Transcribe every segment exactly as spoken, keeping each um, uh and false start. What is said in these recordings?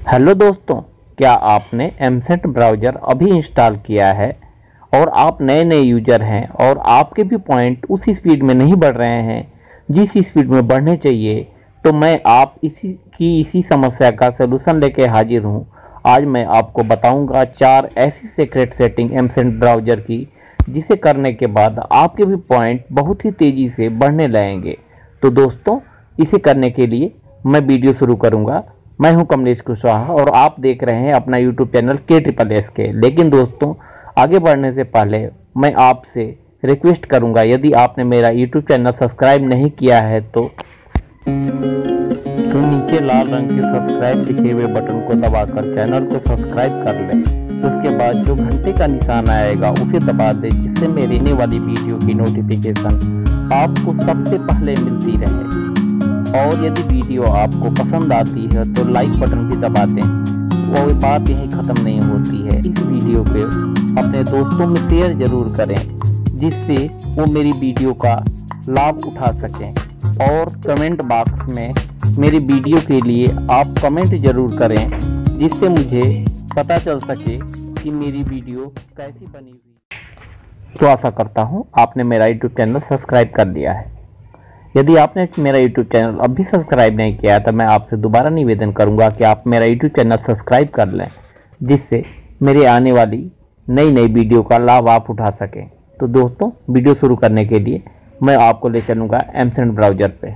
Hello दोस्तों, क्या आपने एमसेट ब्राउज़र अभी इंस्टॉल किया है और आप नए नए यूज़र हैं और आपके भी पॉइंट उसी स्पीड में नहीं बढ़ रहे हैं जिस स्पीड में बढ़ने चाहिए? तो मैं आप इसी की इसी समस्या का सलूशन लेके हाजिर हूँ। आज मैं आपको बताऊंगा चार ऐसी सीक्रेट सेटिंग एमसेट ब्राउज़र की जिसे करने के बाद आपके भी पॉइंट बहुत ही तेज़ी से बढ़ने लगेंगे। तो दोस्तों, इसे करने के लिए मैं वीडियो शुरू करूँगा। मैं हूं कमलेश कुशवाहा और आप देख रहे हैं अपना यूट्यूब चैनल के ट्रिपल एस के। लेकिन दोस्तों, आगे बढ़ने से पहले मैं आपसे रिक्वेस्ट करूंगा, यदि आपने मेरा यूट्यूब चैनल सब्सक्राइब नहीं किया है तो तो नीचे लाल रंग के सब्सक्राइब लिखे हुए बटन को दबाकर चैनल को सब्सक्राइब कर लें। उसके बाद जो घंटे का निशान आएगा उसे दबा दें, जिससे मेरी आने वाली वीडियो की नोटिफिकेशन आपको सबसे पहले मिलती रहे। और यदि वीडियो आपको पसंद आती है तो लाइक बटन भी दबा दें। वो बात यहीं ख़त्म नहीं होती है, इस वीडियो पे अपने दोस्तों में शेयर ज़रूर करें जिससे वो मेरी वीडियो का लाभ उठा सकें। और कमेंट बॉक्स में मेरी वीडियो के लिए आप कमेंट ज़रूर करें जिससे मुझे पता चल सके कि मेरी वीडियो कैसी बनी हुई। तो आशा करता हूँ आपने मेरा यूट्यूब चैनल सब्सक्राइब कर लिया है। यदि आपने मेरा यूट्यूब चैनल अभी सब्सक्राइब नहीं किया है तो मैं आपसे दोबारा निवेदन करूंगा कि आप मेरा यूट्यूब चैनल सब्सक्राइब कर लें, जिससे मेरे आने वाली नई नई वीडियो का लाभ आप उठा सकें। तो दोस्तों, वीडियो शुरू करने के लिए मैं आपको ले चलूँगा एमसेट ब्राउज़र पे।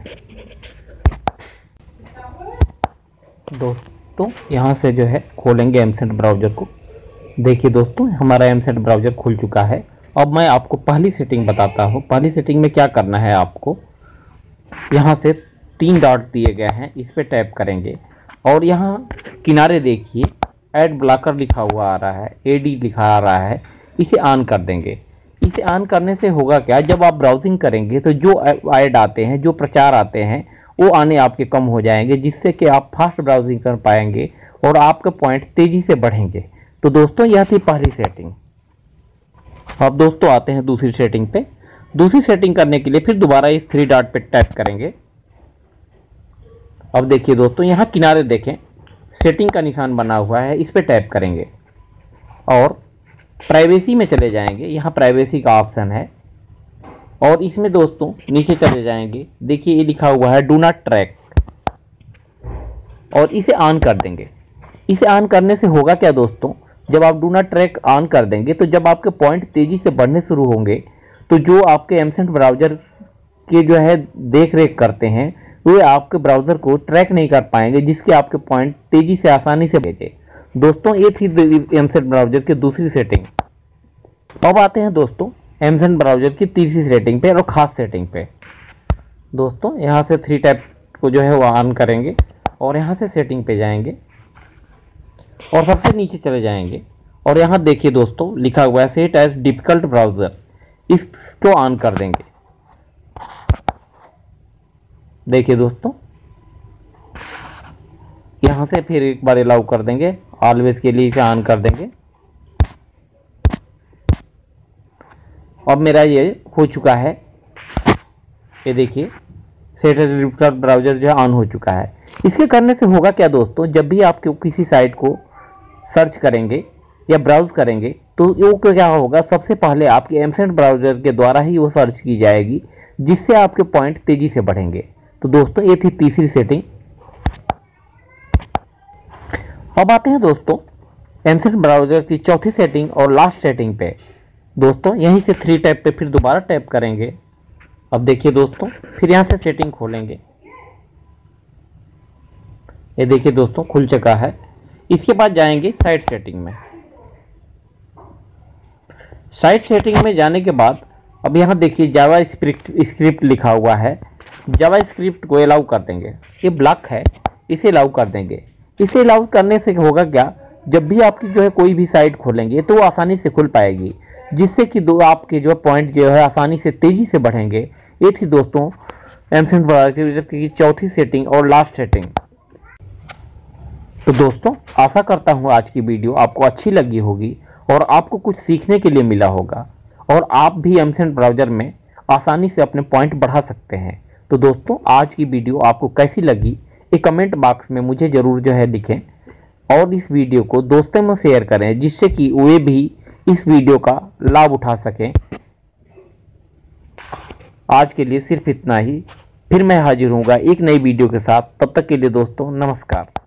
दोस्तों, यहाँ से जो है खोलेंगे एमसेट ब्राउज़र को। देखिए दोस्तों, हमारा एमसेट ब्राउज़र खुल चुका है। अब मैं आपको पहली सेटिंग बताता हूँ। पहली सेटिंग में क्या करना है, आपको यहाँ से तीन डॉट दिए गए हैं, इस पे टैप करेंगे और यहाँ किनारे देखिए ऐड ब्लॉकर लिखा हुआ आ रहा है, एडी लिखा आ रहा है, इसे ऑन कर देंगे। इसे ऑन करने से होगा क्या, जब आप ब्राउजिंग करेंगे तो जो ऐड आते हैं, जो प्रचार आते हैं, वो आने आपके कम हो जाएंगे, जिससे कि आप फास्ट ब्राउजिंग कर पाएंगे और आपके पॉइंट तेज़ी से बढ़ेंगे। तो दोस्तों, यह थी पहली सेटिंग। अब दोस्तों आते हैं दूसरी सेटिंग पे। दूसरी सेटिंग करने के लिए फिर दोबारा इस थ्री डॉट पे टैप करेंगे। अब देखिए दोस्तों, यहाँ किनारे देखें सेटिंग का निशान बना हुआ है, इस पे टैप करेंगे और प्राइवेसी में चले जाएंगे। यहाँ प्राइवेसी का ऑप्शन है और इसमें दोस्तों नीचे चले जाएंगे। देखिए ये लिखा हुआ है डू नॉट ट्रैक और इसे ऑन कर देंगे। इसे ऑन करने से होगा क्या दोस्तों, जब आप डू नॉट ट्रैक ऑन कर देंगे तो जब आपके पॉइंट तेज़ी से बढ़ने शुरू होंगे तो जो आपके एमसेट ब्राउज़र के जो है देख रेख करते हैं वे आपके ब्राउज़र को ट्रैक नहीं कर पाएंगे, जिसके आपके पॉइंट तेज़ी से आसानी से भेजे। दोस्तों, ये थी एमसेट ब्राउज़र की दूसरी सेटिंग। अब आते हैं दोस्तों एमसेट ब्राउज़र की तीसरी सेटिंग पे और ख़ास सेटिंग पे। दोस्तों, यहाँ से थ्री टैप को जो है वो ऑन करेंगे और यहाँ से सेटिंग पे जाएंगे और सबसे नीचे चले जाएंगे और यहाँ देखिए दोस्तों लिखा हुआ है सेट एज डिफ़िकल्ट ब्राउज़र, इसको ऑन कर देंगे। देखिए दोस्तों, यहाँ से फिर एक बार अलाउ कर देंगे, ऑलवेज के लिए इसे ऑन कर देंगे। अब मेरा ये हो चुका है, ये देखिए सेट एज डिफ़िकल्ट ब्राउज़र जो है ऑन हो चुका है। इसके करने से होगा क्या दोस्तों, जब भी आप किसी साइट को सर्च करेंगे या ब्राउज करेंगे तो वो क्या होगा, सबसे पहले आपके एमसेट ब्राउज़र के द्वारा ही वो सर्च की जाएगी, जिससे आपके पॉइंट तेज़ी से बढ़ेंगे। तो दोस्तों, ये थी तीसरी सेटिंग। अब आते हैं दोस्तों एमसेट ब्राउज़र की चौथी सेटिंग और लास्ट सेटिंग पे। दोस्तों, यहीं से थ्री टैप पे फिर दोबारा टैप करेंगे। अब देखिए दोस्तों, फिर यहाँ से सेटिंग खोलेंगे। ये देखिए दोस्तों खुल चुका है। इसके बाद जाएंगे साइट सेटिंग में। साइट सेटिंग में जाने के बाद अब यहाँ देखिए जावा स्क्रिप्ट स्क्रिप्ट लिखा हुआ है, जावा स्क्रिप्ट को अलाउ कर देंगे। ये ब्लॉक है, इसे अलाउ कर देंगे। इसे अलाउ करने से होगा क्या, जब भी आपकी जो है कोई भी साइट खोलेंगे तो वो आसानी से खुल पाएगी, जिससे कि दो आपके जो पॉइंट जो है आसानी से तेज़ी से बढ़ेंगे। ये थी दोस्तों एमसेट ब्राउज़र की चौथी सेटिंग और लास्ट सेटिंग। तो दोस्तों, आशा करता हूँ आज की वीडियो आपको अच्छी लगी होगी और आपको कुछ सीखने के लिए मिला होगा और आप भी एमसेट ब्राउज़र में आसानी से अपने पॉइंट बढ़ा सकते हैं। तो दोस्तों, आज की वीडियो आपको कैसी लगी ये कमेंट बॉक्स में मुझे ज़रूर जो है लिखें और इस वीडियो को दोस्तों में शेयर करें जिससे कि वे भी इस वीडियो का लाभ उठा सकें। आज के लिए सिर्फ इतना ही, फिर मैं हाजिर होऊंगा एक नई वीडियो के साथ। तब तक के लिए दोस्तों नमस्कार।